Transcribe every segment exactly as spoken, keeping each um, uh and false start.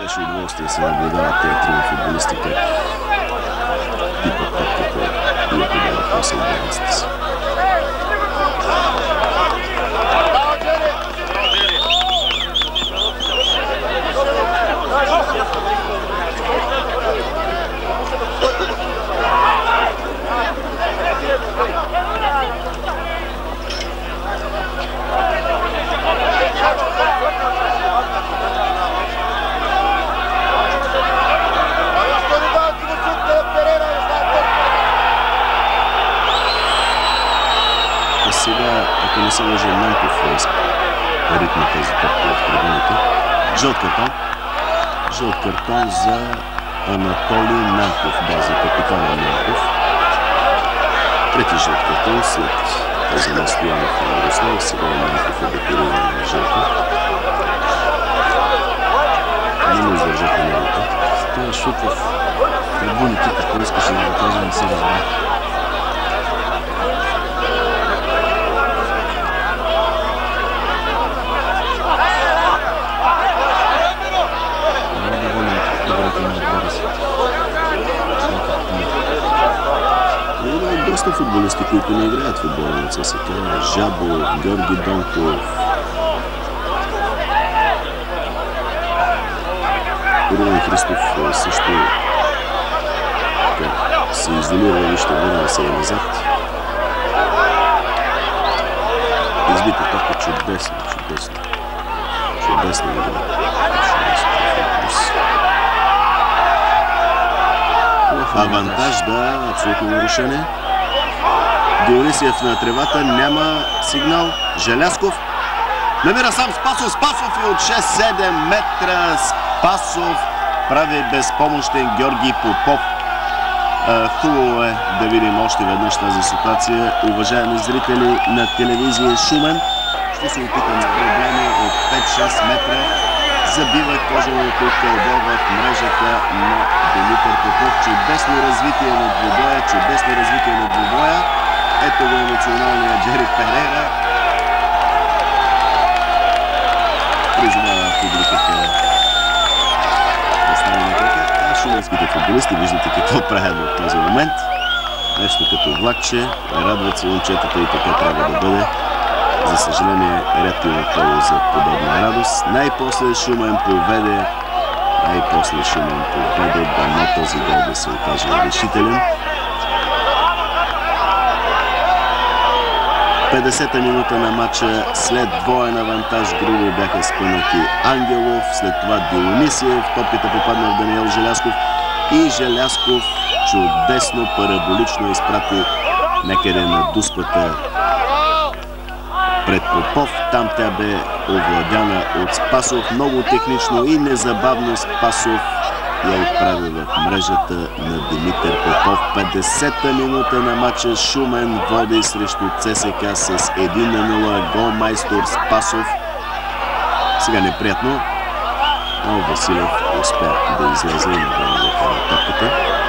Беше удоволствие да се наблюдават тези трима футболисти как пипат топката и я подават после отбраницата си. Сега, ако не се лъжа, Нанков ритма тези топки в трибуните. Жълт картон. Жълт картон за Анатолий Нанков, да, за капитана Нанков. Трети жълт картон след тези настояние в Мирослав. Сега Нанков е декориран на жълто. Не му издържаха нервите. Това е шут в трибуните, какво искаше да кажа, не се разбра. Има доста футболисти, които не играят футбола на ЦСКА. Жабо, Георги Донков, Румен Христов също се изолира и ще върна се назад. Избита топка чудесно, чудесно. Чудесно игра. Авантаж, да, абсолютно нарушение. Дионисиев на тревата, няма сигнал. Желязков намира сам Спасов. Спасов и от шест-седем метра Спасов прави безпомощен Георги Попов. Хубаво е да видим още веднъж тази ситуация. Уважаеми зрители на телевизия Шумен, ще се опитам да проблеми от пет-шест метра. Забива кожаното кълбо в мрежата на Димитър Попов. Чудесно развитие на двубоя, чудесно развитие на двубоя. Ето го националния Джери Перейра. Призовава публиката да стане на крака. А шуменските футболисти виждате какво правят в този момент. Нещо като влакче. Радват се момчетата и така трябва да бъде. За съжаление, рядко има повод за подобна радост. Най-после Шумен поведе, най-после Шумен поведе, дано този гол да се окаже решителен. петдесета минута на матча, след двоен авантаж грубо бяха спънати Ангелов, след това Дионисиев, топката попадна в Даниел Желязков и Желязков чудесно параболично изпрати някъде на дуспата пред Попов. Там тя бе овладяна от Спасов. Много технично и незабавно Спасов я отправи в мрежата на Димитър Попов. петдесета минута на матча. Шумен води срещу ЦСКА с едно на нула. Голмайстор Спасов. Сега неприятно, но Василев успя да излезе и навреме да хвана топката.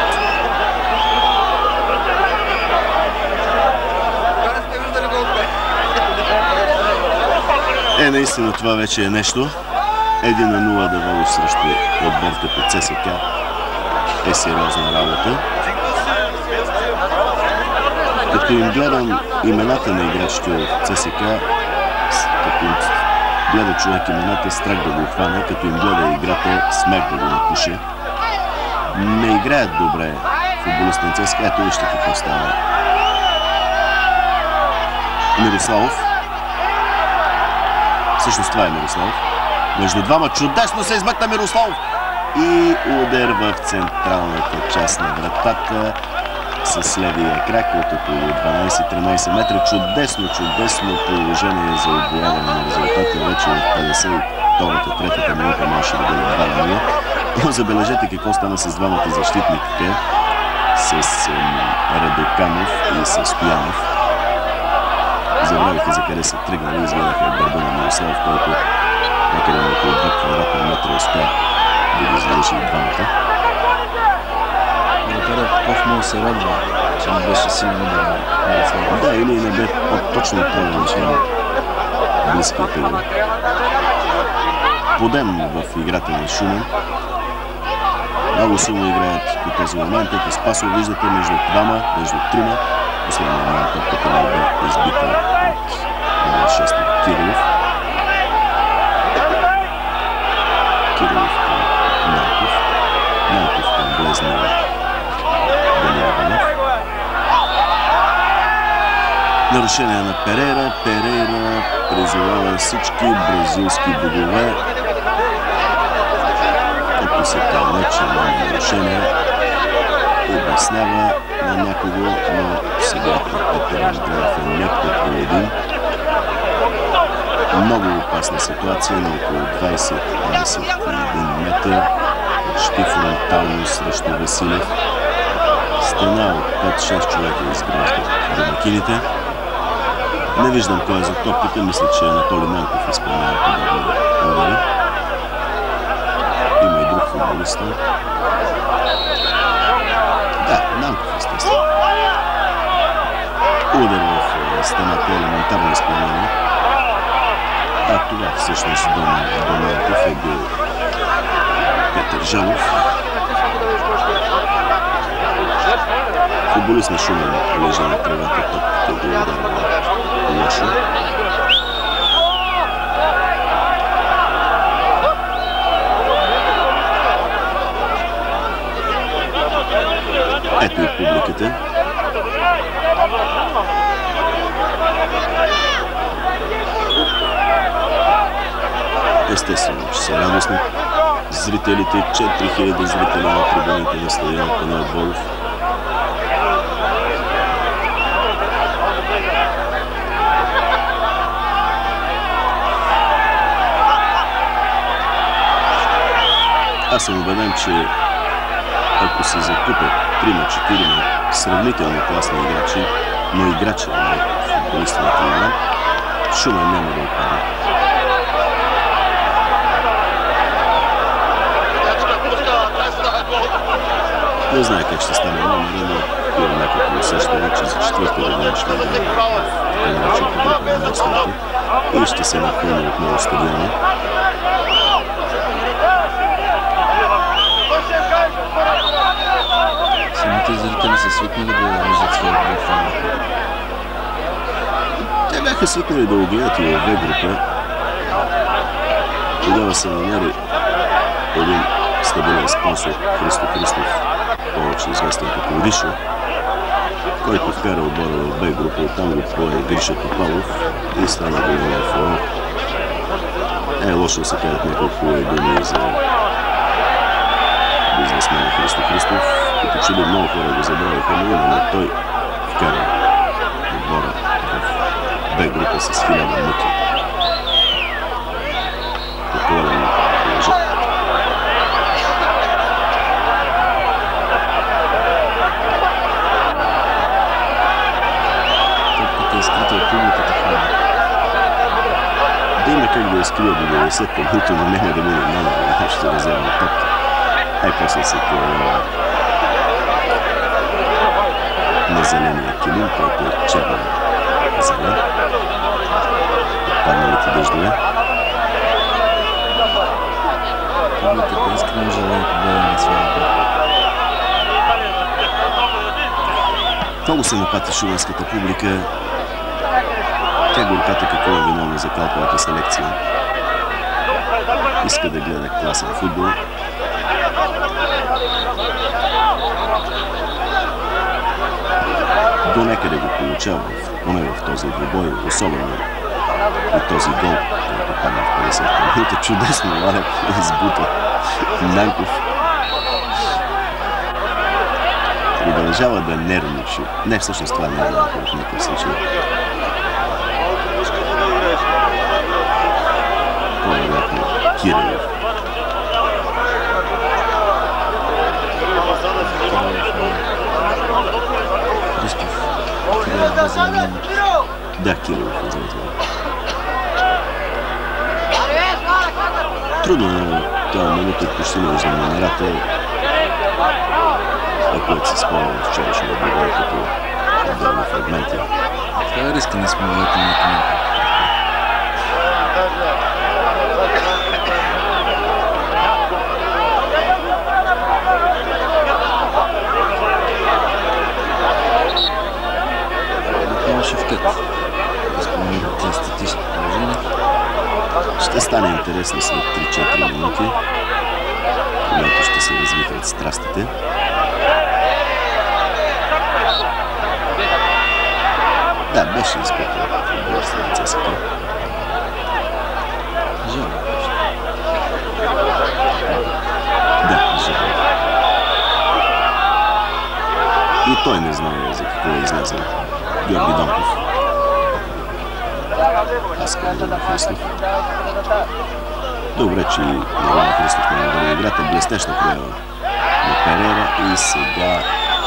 Е, наистина това вече е нещо. едно на нула да води срещу отбор като ЦСКА е сериозна работа. Като им гледам имената на играчите от ЦСКА, като им гледа човек имената, страх да го хване, като им гледа играта, смех да го напише. Не играят добре футболисти на ЦСКА. Ето вижте какво става. Мирославов. Всъщност това е Мирославов. Между двама чудесно се измъкна Мирославов и удар в централната част на вратата с левия крак от около дванайсет-тринайсет метра. Чудесно, чудесно положение за отборяване на резултата. Вече от петдесет и втората, третата минута можеше да бъде два на нула. Но забележете какво стана с двамата защитника, с Радоканов и с Стоянов. Забравиха за къде са тръгнали и изгледаха от гърба на Мирослав, който някъде на около два квадратна метра успя да ги завърши и двамата. Вратарят Попов много се радва, че не беше силен удар на Мирослав. Да, или не бе точно отправен, че близкият игра. подем в играта на Шумен. Много силно играят по този момент. Ето Спасов виждате между двама, между трима. Последния момент топката не бе избита от номер шест Кирилов. Кирилов към Нанков. Нанков към Блезни Даниел Иванов. Нарушение на Перейра. Перейра призовава всички бразилски богове. Ако се казва, че няма нарушение, обяснява на някого, но сега Петър Андреев е неподходим. Много опасна ситуация на около двайсет до двайсет и един метър. Почти фронтално срещу Василев. Стена от пет-шест човека изграждат домакините. Не виждам кой е за топката. Мисля, че Анатолий Нанков изпълнява подобни удари. Има и друг футболист. Да, Нанков естествено. Удар в стената, елементарно изпълнение. А това всъщност до Нанков е бил Петър Жалов. Футболист на Шумен лежа на тревата, топката го ударила лошо. Ето и публиката. Естествено, че са радостни зрителите. четири хиляди зрители на трибуните на стадион Панайот Волов. Аз съм убеден, че ако се закупят трима-четирима сравнително класни играчи, но играчи на футболисти на трибуна, Шумен няма да отпадне. Не знае как ще стане номер, но имам някакво усещане, че за четвърта година ще играе в така наречената група на мостовете и ще се напълни отново стадиона. Самите зрители са свикнали да виждат своя фан. Те бяха свикнали да го гледат и в две група. Тогава се намери един стабилен спонсор, Христо Христов, повече известен като Ришо, който вкара отбора в Б група, оттам го пое Гриша Топалов и стана големия форум. Е, лошо се казват няколко хубави думи за бизнесмена Христо Христов, като че ли много хора го забравяха, но именно той вкара отбора в Б група с хиляда мъки. Попълен лъжа. Топката е скрита от публиката хора. Да има как да я скрия до деветдесет минути, но няма да мине номер, но ще разяваме топка. Ай, после се появява на зеления килим, който е черна зелен. Падналите дъждове. Публиката искрено желая победа на своята. Много се напати шуменската публика. Тя горката какво е виновна за калповата селекция. Иска да гледа класен футбол. До някъде го получава, поне в този двубой, особено и този гол, който падна в петдесета минута. Чудесно Валек избута Нанков. Продължава да нервничи. Не, всъщност това не е Нанков в никакъв случай. По-вероятно Кирилов. Христов. Кирилов да заменяме. Да, Кирилов е за това. Трудно е това момент, почти не виждам номерата. Това, което се спомня в вчерашния двубой, като отделни фрагменти. Това е риска на смолата на економика. интересни след три-четири минути, когато ще се развихрят страстите. Да, беше изпитал футболиста на ЦСКА. Жал. Да, жал. И той не знае за какво е излязъл Георги Донков. Аз казвам да Христов. Добре, че Иван Христов не навали играта. Блестеща проява на Перера и сега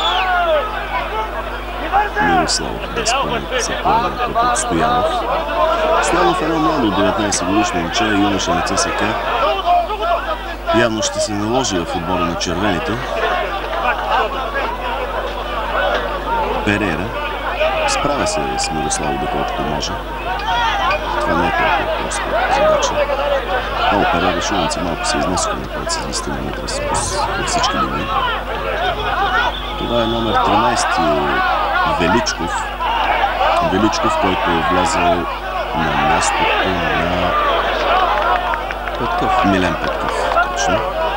Мирославов да спомнят се поема от Стоянов. Стоянов е едно младо деветнайсет годишно момче, юноша на ЦСКА. Явно ще се наложи в отбора на червените. Перера справя се с Мирославов доколкото може. Това не е толкова просто задача. О, Перера шумници малко се изнесоха напред с десет метра по всички линии. Това е номер тринайсет Величков. Величков, който е влязъл на мястото на Петков. Милен Петков, точно.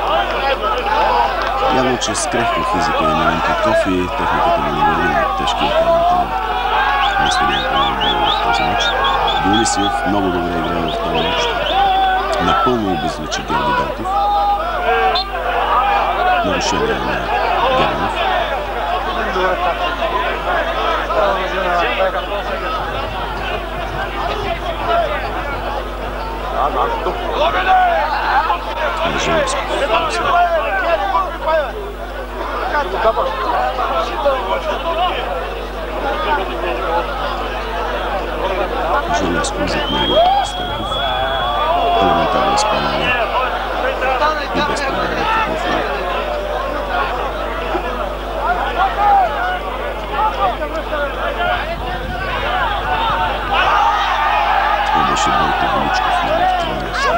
Явно, че с крехка физика на Милен Петков и техниката му не върви на тежкия карантен на студента на отбора в този матч. Дионисиев много добре играе в този матч. Напълно обезличи Георги Донков. Нарушение на Германов. Желязков зад него Стойков. Елементарно изпълнение и безпредметен футбол. Това беше Бойко Величков на тринайсет.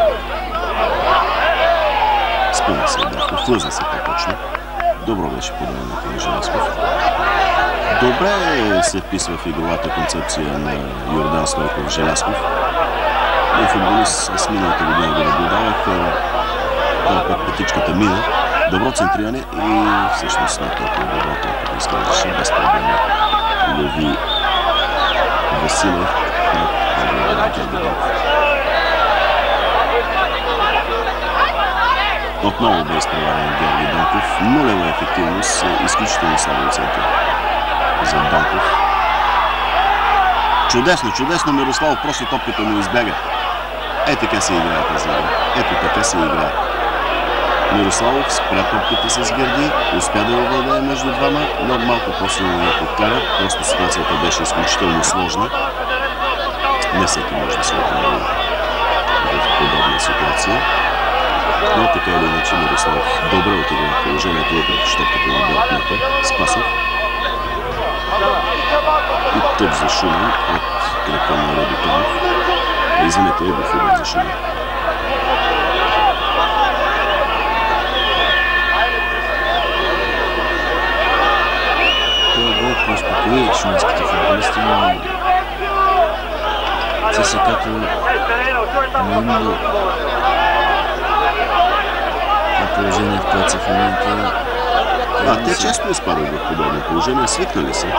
Спъна се Дърков, влъзна се по-точно. Добро беше подаването на Желязков. Добре се вписва в игровата концепция на Йордан Стойков Желязков. И футболист с миналата година го наблюдавах. Това пък петичката мина. Добро центриране и всъщност не толкова добро, толкова изглеждаше без проблема. Лови Василев на Георги Донков. Отново бе изпреварен Георги Донков. Нулева ефективност, изключително слабо оценка за Донков. Чудесно, чудесно Мирославов, просто топката му избяга. Е така се играе тази игра. Ето така се играе. Мирославов спря топката с Гърди, успя да овладее между двама, но малко по-силно я подкара. Просто ситуацията беше изключително сложна. Не всеки може да се отправи в подобна ситуация. Но така или иначе Мирославов добре отигра положението, въпреки че топката не бе отнета. Спасов. И тъп за Шумен от крака на Радотонов. Извинете, е в удар за Шумен. Това гол поуспокои шуменските футболисти, но ЦСКА-то не има на положение, в което са в момента. А, те често изпадат в подобно положение, свикнали са.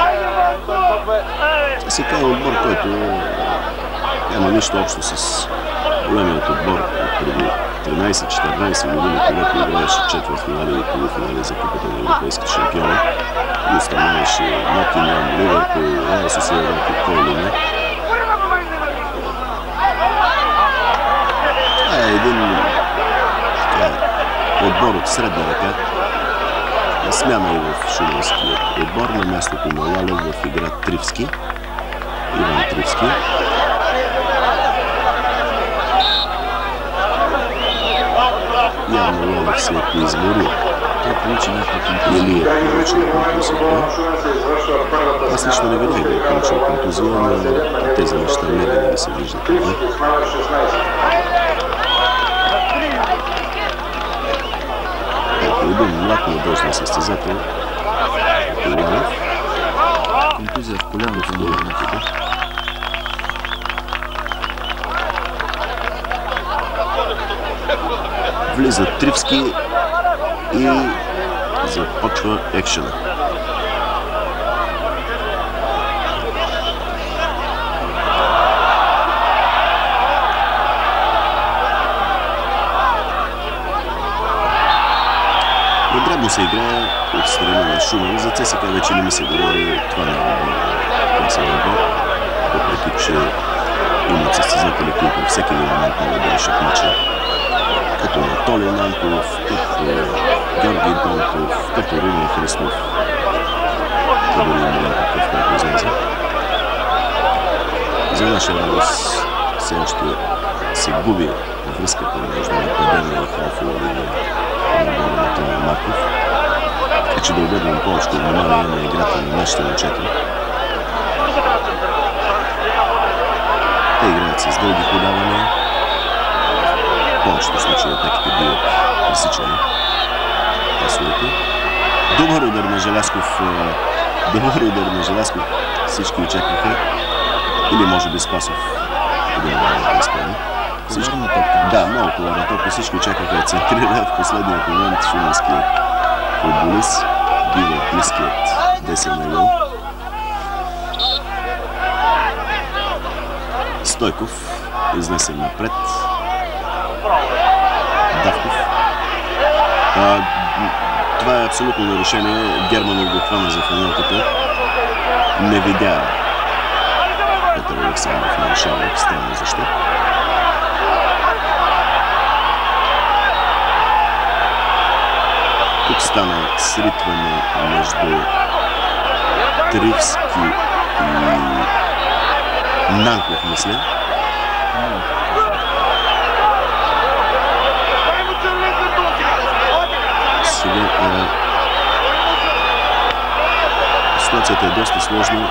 ЦСКА е отбор, който няма нищо общо с големият отбор преди тринайсет-четиринайсет години, когато играеше четвъртфинали и полуфинали за Купата на европейски шампиони. И останаваше Нотингъм, Ливърпул, Реал Сосиедад и кой ли не. Това е един така, отбор от средна ръка. Смяна и в шуменския отбор на мястото на Лалев в игра Тривски. Иван Тривски. Явно Лалев се е поизморил. Той получи някаква контузия. Или е получил контузия. Аз лично не видях да е получил контузия, но тези неща не винаги се виждат. Един млад надежден състезател. Лалев. Контузия в коляното на някъде. Влиза Тривски и започва екшена. Дребно се играе от страна на Шумен. За ЦСКА вече не ми се говори. Това не е класен отбор. Въпреки че имат състезатели, които всеки един момент могат да решат мача. Като Анатолий Нанков, като Георги Донков, като Румен Христов. Това дори има някакъв, който излезе. За наша радост все още се губи връзката между нападение и Халфова линия на боренето на Марков. Така че да обърнем повече внимание на играта на нашите момчета. Те играят с дълги подавания. В повечето случаи атаките биват пресичани. Пасовете. Добър удар на Желязков. Добър удар на Желязков. Всички очакваха. Или може би Спасов. Един момент да изпълни. Всички... Да, много коварна топка. Всички очакваха да центрира. В последния момент шуменският футболист бива близкият десен ъгъл. Стойков изнесен напред. Давков. А, това е абсолютно нарушение. Германов го хвана за фанелката. Не видя Петър Александров нарушава екстремно защо. Тук стана сритване между Тривски и Нанков, мисля. Сега е... ситуацията е доста сложна.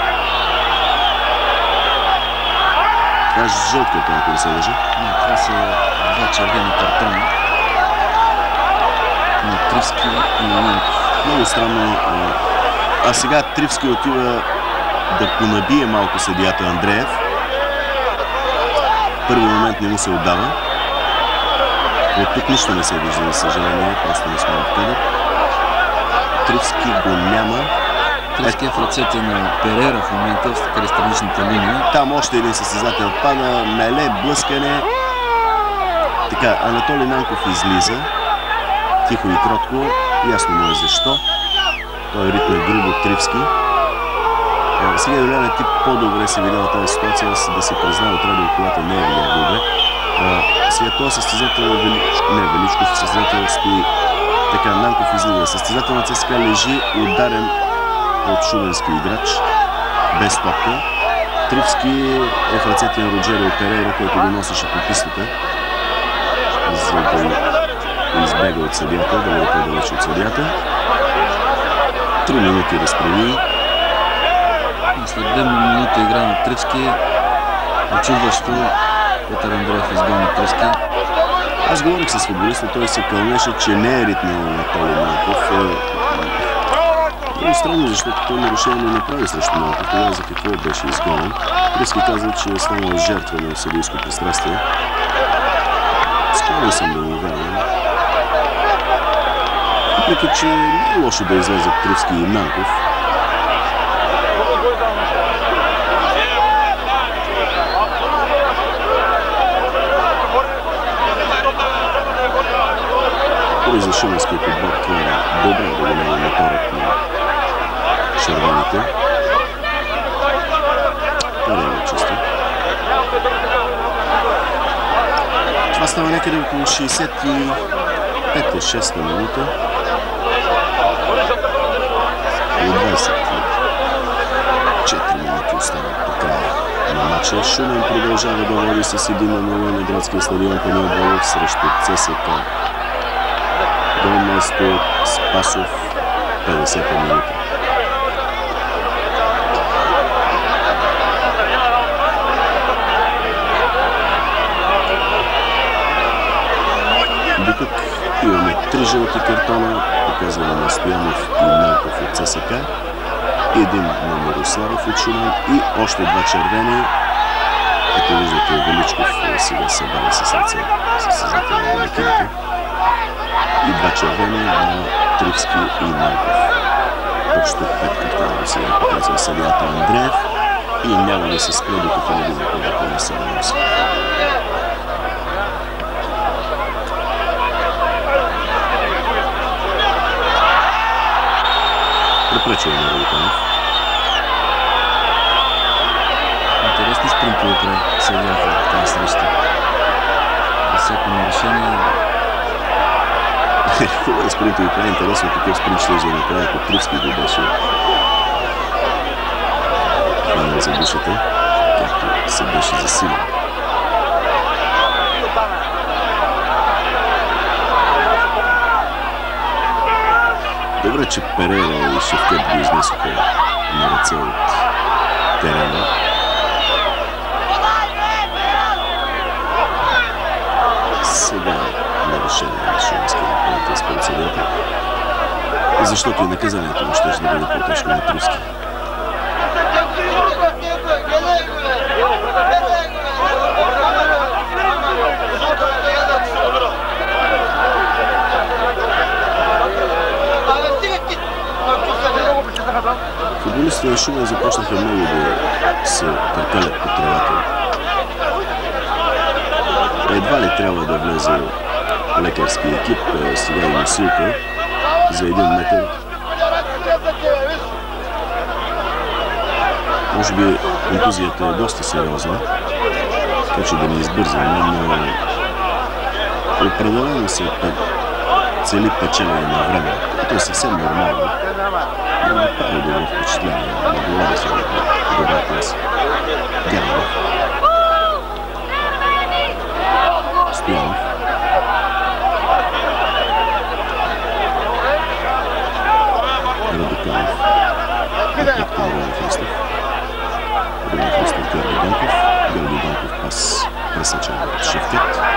Това е жълт картон, ако не се лъжа. Не, това са два червени картона на Тривски и Нанков. Много странно. А сега Тривски отива да понабие малко съдията Андреев. Първи момент не му се отдава. От тук нищо не се вижда, за съжаление. Просто не сме в кадър. Тривски го няма. Тривски е в ръцете на Перера в момента край страничната линия. Там още един състезател пада. Меле, блъскане. Така, Анатолий Нанков излиза. Тихо и кротко. Ясно му е защо. Той ритне грубо Тривски. Сега Юлиан е тип по-добре си видял тази ситуация, да си признава от радио, колата не е видял добре. Сега този състезател, Величко, не Величков, състезател стои така, Нанков излиза. Състезател на ЦСКА лежи ударен от шуменски играч, без топка. Тривски е в ръцете на Роджерио Перейра, който го носеше по пистата, за да избега от съдията, да бъде по-далече от съдията. Три минути разправи. След две минути игра на Тривски, очудващо Петър Андреев изгони Тривски. Аз говорих с футболиста, той се кълнеше, че не е ритнал на Анатолий Нанков. Много странно, защото той нарушение не направи срещу Нанков. Тогава за какво беше изгонен. Тривски казва, че е станал жертва на съдийско пристрастие. Склонен съм да му вярвам. Въпреки че не е лошо да излезат Тривски и Нанков. За шуменския отбор това е добре да го няма моторът на червените. Парено чисто. Това става някъде около шейсет и пета шеста минута. Около двайсет и четири минути остават до края на матча. Шумен продължава да води с един на нула на градския стадион Панайот Волов срещу ЦСКА. До место Спасов, петдесета минута. Дотук имаме три жълти картона, показване на Стоянов и Нанков от ЦСКА, един на Мирославов от Шумен и още два червени. Ето виждате, Величков сега събара с ръце състезател на Великините. червени на Тривски и Ненков. Общо пет картона сега показва съдията Андреев и няма да се спре, докато не види колко не се наноси. Препречува на Роликанов. Интересни спринтове прави съдията в тази среща. За всяко нарешение. Хубаво е спринтове прави. Интересно какъв спринт ще да направи, ако Тривски го беше хванал за душата, както се беше засилен. Добре, че Перейра и Шевкет го изнесоха на ръце от терена. Сега нарушение на Шумански напълнител според съдията, защото и наказанието му ще да бъде по-тежко на Тривски. Футболистите на Шумен започнаха много да се търкалят по тревата. Едва ли трябва да влезе лекарски екип, сега и носилка за един метър. Може би контузията е доста сериозна, така че да не избързваме, но определено се цели печелене на време, което е съвсем нормално. Но направи добро впечатление, не било да се добра класа. Германов. Стоянов. Радоканов. Отпректа на Румен Христов. Румен Христов, Георги Данков. Георги Данков пас пресечен от Шевкет.